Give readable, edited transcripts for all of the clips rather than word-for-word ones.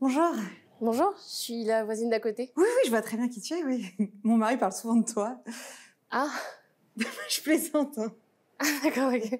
Bonjour. Bonjour, je suis la voisine d'à côté. Oui, je vois très bien qui tu es, oui. Mon mari parle souvent de toi. Ah, Je plaisante, hein. d'accord, ok.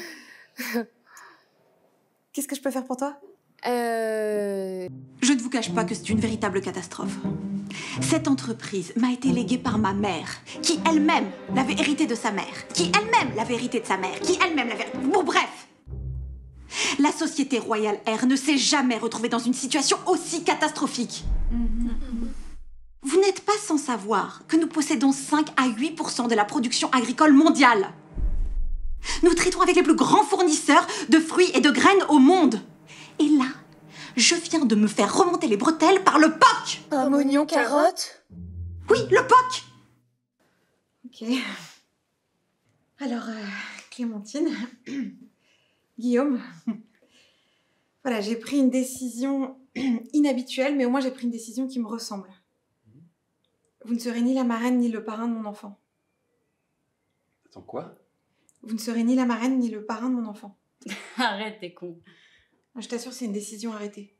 Qu'est-ce que je peux faire pour toi? Je ne vous cache pas que c'est une véritable catastrophe. Cette entreprise m'a été léguée par ma mère, qui elle-même l'avait héritée de sa mère, qui elle-même l'avait héritée de sa mère, qui elle-même l'avait... Bon, bref. La société Royal Air ne s'est jamais retrouvée dans une situation aussi catastrophique. Vous n'êtes pas sans savoir que nous possédons 5 à 8% de la production agricole mondiale. Nous traitons avec les plus grands fournisseurs de fruits et de graines au monde. Et là, je viens de me faire remonter les bretelles par le POC. Un oignon carotte. Oui, le POC. Ok. Alors, Clémentine, Guillaume, voilà, j'ai pris une décision inhabituelle, mais au moins j'ai pris une décision qui me ressemble. Vous ne serez ni la marraine ni le parrain de mon enfant. Attends, quoi? Vous ne serez ni la marraine ni le parrain de mon enfant. Arrête, t'es con. Je t'assure, c'est une décision arrêtée.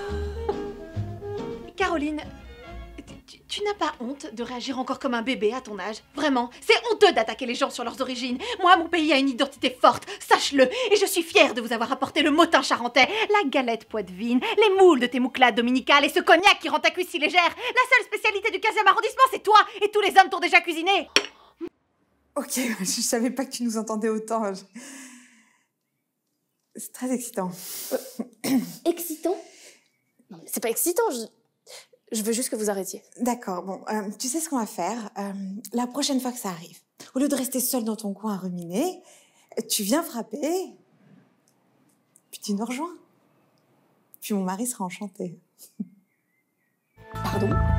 Caroline, tu n'as pas honte de réagir encore comme un bébé à ton âge? Vraiment, c'est honteux d'attaquer les gens sur leurs origines. Moi, mon pays a une identité forte, sache-le. Et je suis fière de vous avoir apporté le motin charentais, la galette poitevine, les moules de tes mouclades dominicales et ce cognac qui rend ta cuisse si légère. La seule spécialité du 15e arrondissement, c'est toi. Et tous les hommes t'ont déjà cuisiné. Ok, je savais pas que tu nous entendais autant. C'est très excitant. Excitant? Non, mais c'est pas excitant, je veux juste que vous arrêtiez. D'accord, bon, tu sais ce qu'on va faire? La prochaine fois que ça arrive, au lieu de rester seule dans ton coin à ruminer, tu viens frapper, puis tu nous rejoins. Puis mon mari sera enchanté. Pardon?